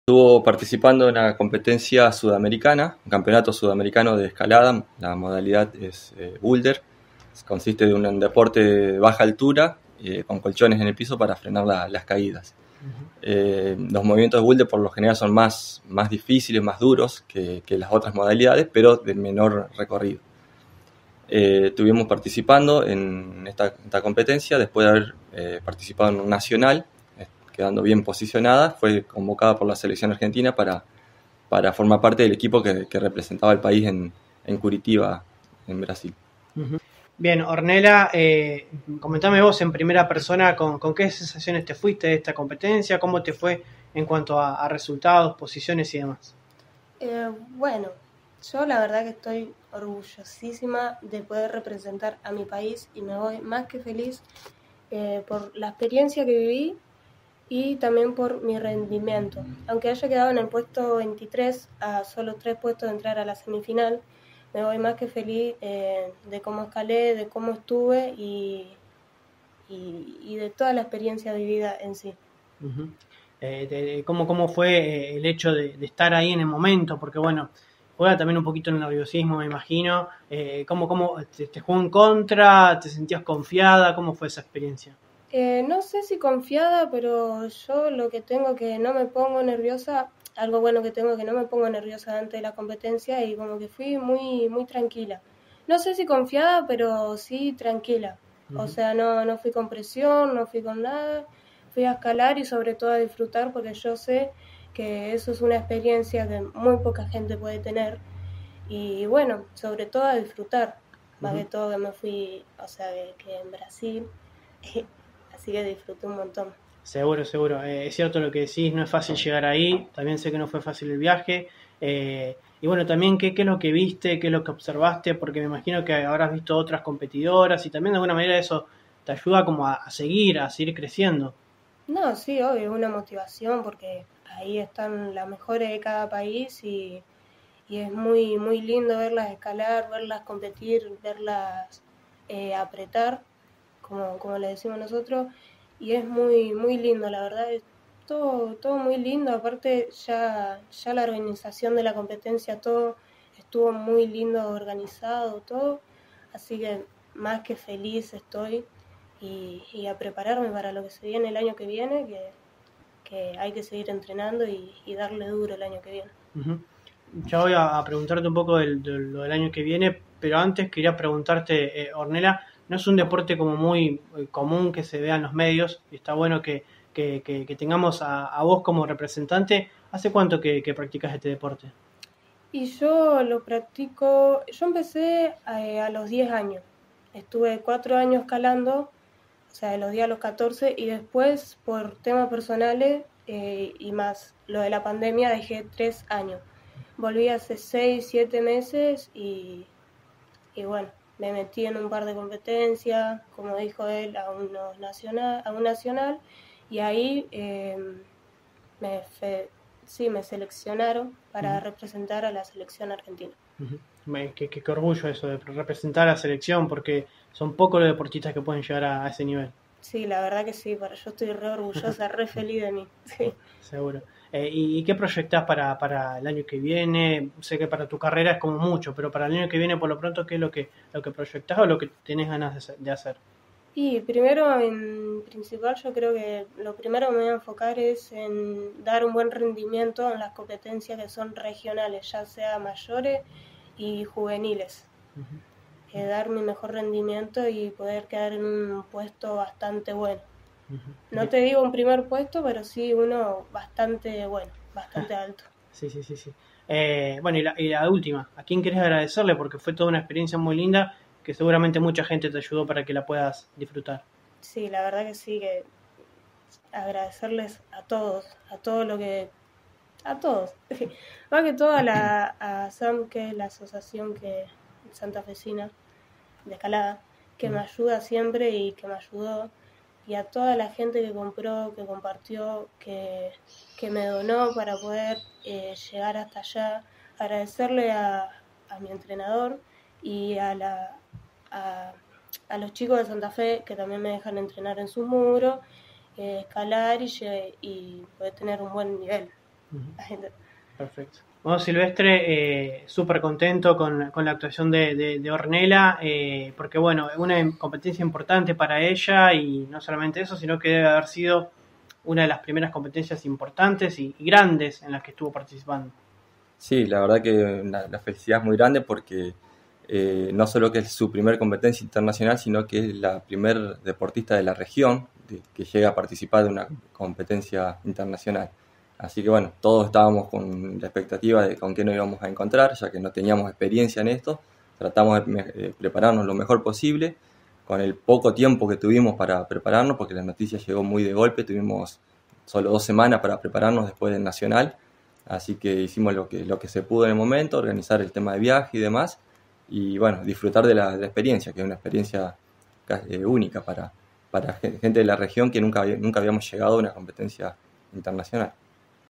Estuvo participando en una competencia sudamericana, un campeonato sudamericano de escalada. La modalidad es boulder. Consiste de un deporte de baja altura con colchones en el piso para frenar las caídas. Los movimientos de boulder por lo general son más difíciles, más duros que las otras modalidades, pero de menor recorrido. Estuvimos participando en esta competencia después de haber participado en un nacional, quedando bien posicionada. Fue convocada por la selección argentina para formar parte del equipo que representaba al país en Curitiba, en Brasil. Bien, Ornella, comentame vos en primera persona con qué sensaciones te fuiste de esta competencia, cómo te fue en cuanto a resultados, posiciones y demás. Bueno, yo la verdad que estoy orgullosísima de poder representar a mi país y me voy más que feliz por la experiencia que viví y también por mi rendimiento. Aunque haya quedado en el puesto 23 a solo 3 puestos de entrar a la semifinal, me voy más que feliz de cómo escalé, de cómo estuve y de toda la experiencia vivida en sí. ¿Cómo fue el hecho de estar ahí en el momento? Porque bueno, juega también un poquito el nerviosismo, me imagino. ¿Cómo te jugó en contra? ¿Te sentías confiada? ¿Cómo fue esa experiencia? No sé si confiada, pero yo lo que tengo que no me pongo nerviosa, algo bueno que tengo que no me pongo nerviosa antes de la competencia y como que fui muy, muy tranquila. No sé si confiada, pero sí tranquila. O sea, no fui con presión, no fui con nada, fui a escalar y sobre todo a disfrutar porque yo sé que eso es una experiencia que muy poca gente puede tener y bueno, sobre todo a disfrutar, más que todo que me fui, o sea, que en Brasil... Así que disfruté un montón. Seguro. Es cierto lo que decís, no es fácil llegar ahí. También sé que no fue fácil el viaje. Y bueno, también ¿qué es lo que viste? ¿Qué es lo que observaste? Porque me imagino que habrás visto otras competidoras y también de alguna manera eso te ayuda como a seguir creciendo. No, sí, obvio, es una motivación porque ahí están las mejores de cada país y es muy, muy lindo verlas escalar, verlas competir, verlas apretar, como le decimos nosotros, y es muy, muy lindo, la verdad, es todo muy lindo, aparte ya la organización de la competencia, todo estuvo muy lindo organizado, todo, así que más que feliz estoy y a prepararme para lo que se viene el año que viene, que hay que seguir entrenando y darle duro el año que viene. Ya voy a preguntarte un poco de lo del año que viene, pero antes quería preguntarte, Ornella, no es un deporte como muy común que se vea en los medios, y está bueno que tengamos a vos como representante. ¿Hace cuánto que practicas este deporte? Y yo lo practico, yo empecé a los 10 años, estuve 4 años escalando, o sea, de los 10 a los 14, y después por temas personales y más lo de la pandemia dejé 3 años. Volví hace 6, 7 meses y bueno, me metí en un par de competencias, como dijo él, a un nacional, y ahí me seleccionaron para representar a la selección argentina. Qué orgullo eso de representar a la selección, porque son pocos los deportistas que pueden llegar a ese nivel. Sí, la verdad que sí, yo estoy re orgullosa, re feliz de mí. Sí. Seguro. ¿Y qué proyectás para el año que viene? Sé que para tu carrera es como mucho, pero para el año que viene, por lo pronto, ¿qué es lo que proyectás o lo que tenés ganas de hacer? Y primero, en principal, yo creo que lo primero que me voy a enfocar es en dar un buen rendimiento en las competencias que son regionales, ya sea mayores y juveniles. Dar mi mejor rendimiento y poder quedar en un puesto bastante bueno. No te digo un primer puesto, pero sí uno bastante bueno, bastante alto. Sí. Bueno, y la última, ¿a quién querés agradecerle? Porque fue toda una experiencia muy linda que seguramente mucha gente te ayudó para que la puedas disfrutar. Sí, la verdad que sí, que agradecerles a todos a todos. Más que todo a SAM, que es la asociación santafesina de escalada, que me ayuda siempre y que me ayudó, y a toda la gente que compró, que compartió, que me donó para poder llegar hasta allá. Agradecerle a mi entrenador y a los chicos de Santa Fe que también me dejan entrenar en sus muros, escalar y poder tener un buen nivel. Uh-huh. Perfecto. Bueno, Silvestre, súper contento con la actuación de Ornella, porque bueno, es una competencia importante para ella y no solamente eso, sino que debe haber sido una de las primeras competencias importantes y grandes en las que estuvo participando. Sí, la verdad que la felicidad es muy grande porque no solo que es su primer competencia internacional, sino que es la primer deportista de la región que llega a participar de una competencia internacional. Así que bueno, todos estábamos con la expectativa de con qué nos íbamos a encontrar, ya que no teníamos experiencia en esto. Tratamos de prepararnos lo mejor posible, con el poco tiempo que tuvimos para prepararnos, porque la noticia llegó muy de golpe, tuvimos solo 2 semanas para prepararnos después del Nacional. Así que hicimos lo que se pudo en el momento, organizar el tema de viaje y demás, y bueno, disfrutar de la experiencia, que es una experiencia única para gente de la región que nunca habíamos llegado a una competencia internacional.